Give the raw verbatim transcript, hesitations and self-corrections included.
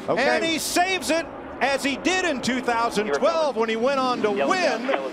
Okay. And he saves it, as he did in two thousand twelve when he went on to win